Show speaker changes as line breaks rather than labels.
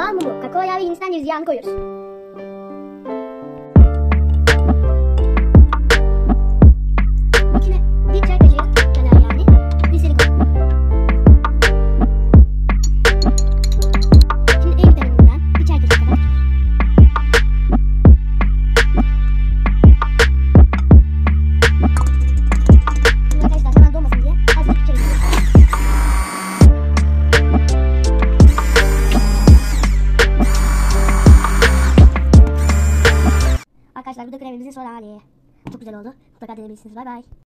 Bal mumu, kakao yağı ve Hindistan cevizi yağını koyuyoruz. İçine bir çay kaşığı kadar yani gliserin koy. Şimdi E vitamininden bir çay kaşığı kadar. Şimdi arkadaşlar hemen donmasın diye azıcık çevirelim. Arkadaşlar bu da kremimizin son hali. Çok güzel oldu. Mutlaka denemelisiniz. Bay bay.